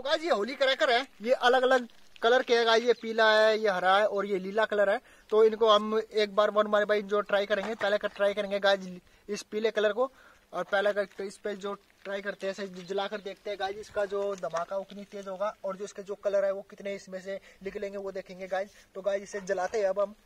Guys ये Holi cracker है, ये अलग अलग कलर के है गाइस, ये पीला है, ये हरा है और ये लीला कलर है। तो इनको हम एक बार वन बार बाई जो ट्राई करेंगे, पहले का ट्राई करेंगे गाइस इस पीले कलर को, और पहले का तो इस पे जो ट्राई करते हैं ऐसे जला कर देखते हैं गाइस इसका जो धमाका वो कितनी तेज होगा और जो इसके जो कलर है वो कितने इसमें से निकलेंगे वो देखेंगे गाइस। तो गाइस इसे जलाते हैं अब हम।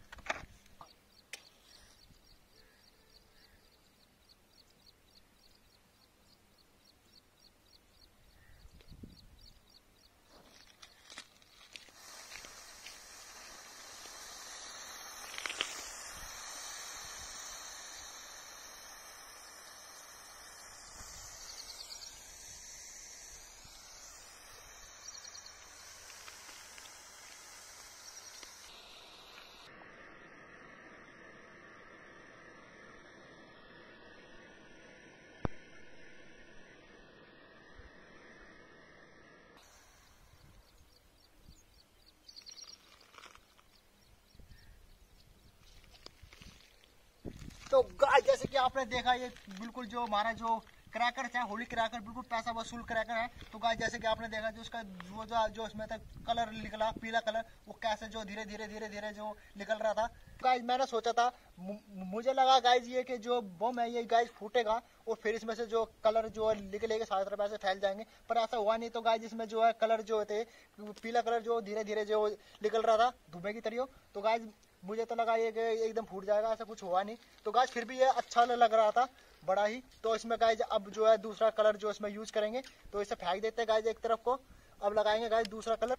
तो गाइस जैसे कि आपने देखा ये बिल्कुल जो हमारा जो क्रैकर है होली क्रैकर बिल्कुल पैसा वसूल क्रैकर है। तो गाइस जैसे कि आपने देखा जो उसका वो जो इसमें तक कलर निकला पीला कलर वो कैसे जो धीरे धीरे जो निकल रहा था। गाइस मैंने सोचा था मुझे लगा गाइस ये कि जो बम है ये गाइस फूटेगा और फिर इसमें से जो कलर जो निकलेगा सारी तरफ ऐसे फैल जाएंगे, पर ऐसा हुआ नहीं। तो गाइस इसमें जो है कलर जो थे पीला कलर जो धीरे धीरे जो निकल रहा था धुएं की तरह। तो गाइस मुझे तो लगा ये कि एकदम फूट जाएगा, ऐसा कुछ हुआ नहीं। तो गाइस फिर भी ये अच्छा लग रहा था बड़ा ही। तो इसमें गाइस अब जो है दूसरा कलर जो इसमें यूज करेंगे, तो इसे फेंक देते हैं गाइस एक तरफ को, अब लगाएंगे गाइस दूसरा कलर।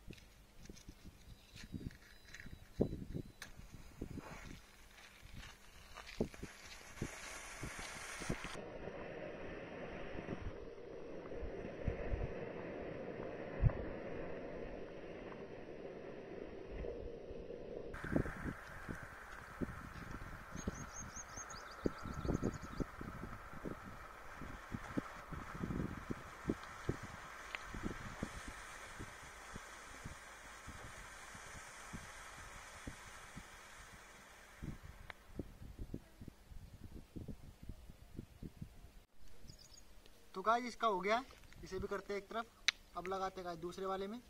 तो गाइस इसका हो गया, इसे भी करते हैं एक तरफ, अब लगाते हैं गाइस दूसरे वाले में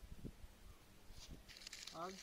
आग।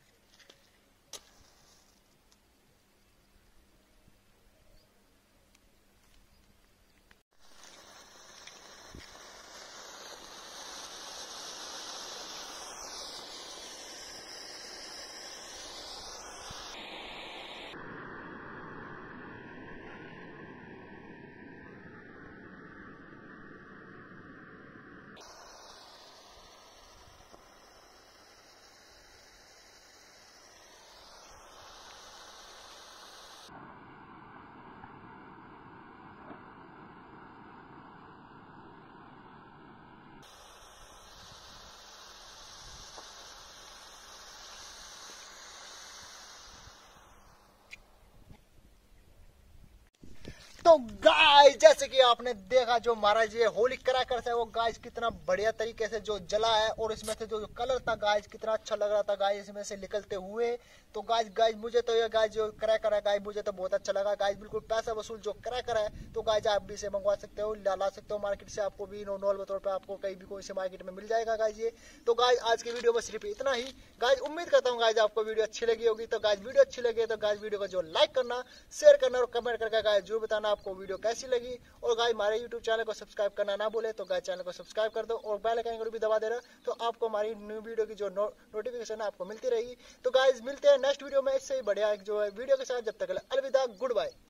तो गाइस जैसे कि आपने देखा जो हमारा ये होली क्रैकर्स है वो गाइस कितना बढ़िया तरीके से जो जला है और इसमें से जो कलर था गाइस कितना अच्छा लग रहा था गाइस इसमें से निकलते हुए। तो गाइस मुझे तो ये गाइस जो क्रैकर है गाइस मुझे तो बहुत अच्छा लगा गाइस, बिल्कुल पैसा वसूल जो क्रैकर है। तो गाइस आप भी इसे मंगवा सकते हो, ला सकते हो मार्केट से, आपको भी नॉर्मल तौर पर आपको कहीं भी कोई से मार्केट में मिल जाएगा गाइस ये। तो गाइस आज की वीडियो में सिर्फ इतना ही गाइस, उम्मीद करता हूँ गाइस आपको वीडियो अच्छी लगी होगी। तो गाइस वीडियो अच्छी लगी तो गाइस वीडियो को जो लाइक करना, शेयर करना और कमेंट करके गाइस जो बताना आपको वीडियो कैसी लगी। और गाइस हमारे YouTube चैनल को सब्सक्राइब करना ना भूले, तो गाइस चैनल को सब्सक्राइब कर दो और बेल आइकन को भी दबा देना, तो आपको हमारी न्यू वीडियो की जो नोटिफिकेशन है आपको मिलती रहेगी। तो गाइस मिलते हैं नेक्स्ट वीडियो में इससे ही बढ़िया जो है वीडियो के साथ, जब तक अलविदा, गुड बाय।